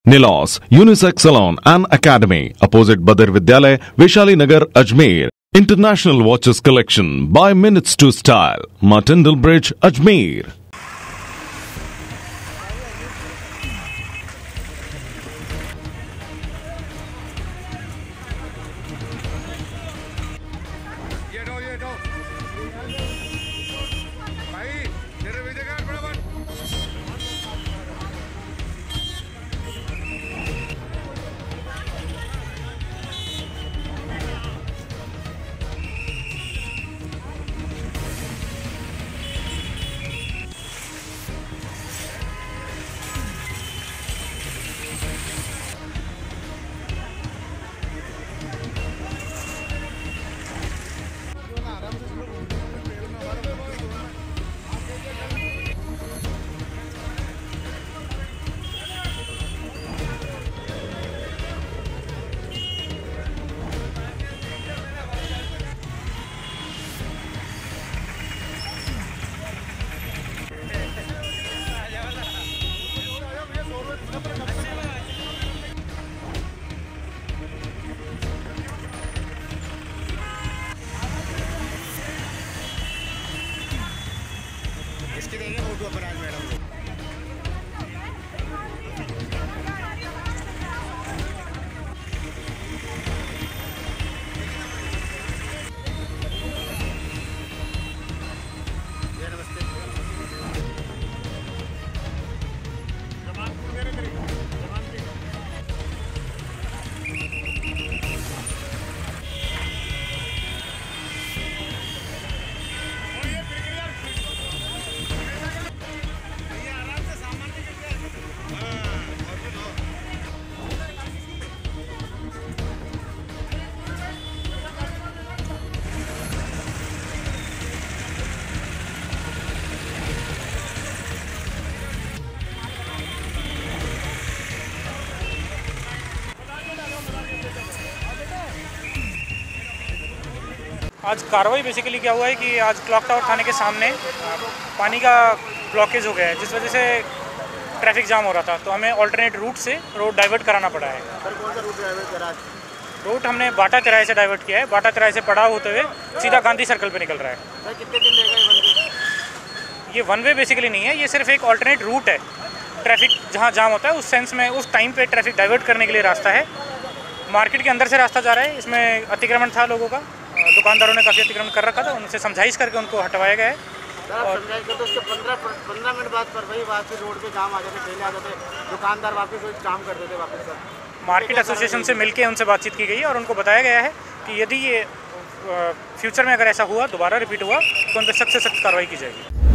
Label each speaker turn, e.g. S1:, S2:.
S1: Nilos, Unisex Salon and Academy, opposite Badr Vidyalay, Vaishali Nagar, Ajmer. International Watches Collection by Minutes to Style, Martindale Bridge, Ajmer.
S2: इसकी देंगे photo अपराज madam को।
S3: आज कार्रवाई basically क्या हुआ है कि आज क्लॉक टावर थाने के सामने पानी का ब्लॉकेज हो गया है, जिस वजह से ट्रैफिक जाम हो रहा था। तो हमें ऑल्टरनेट रूट से रोड डाइवर्ट कराना पड़ा है।
S2: सर कौन सा रूट डाइवर्ट करा?
S3: रूट हमने बाटा तिराहे से डाइवर्ट किया है। बाटा तिराहे से पड़ाव होते हुए सीधा गांधी सर्कल पे निकल रहा है।
S2: सर कितने दिन लेगा
S3: ये वन वे बेसिकली नहीं है, ये सिर्फ एक ऑल्टरनेट रूट है। ट्रैफिक जहाँ जाम होता है उस सेंस में उस टाइम पे ट्रैफिक डाइवर्ट करने के लिए रास्ता है। मार्केट के अंदर से रास्ता जा रहा है, इसमें अतिक्रमण था लोगों का, दुकानदारों ने काफ़ी अतिक्रमण कर रखा था, उनसे समझाइश करके उनको हटवाया गया है।
S2: और समझाइश करते उसके 15 मिनट बाद पर वही वापस रोड पे जाम आ जाते, पहले आ जाते, दुकानदार वापस वही काम कर देते वापस। सर
S3: मार्केट एसोसिएशन से मिलके उनसे बातचीत की गई है और उनको बताया गया है कि यदि ये फ्यूचर में अगर ऐसा हुआ, दोबारा रिपीट हुआ, तो उन पर सख्त से सख्त कार्रवाई की जाएगी।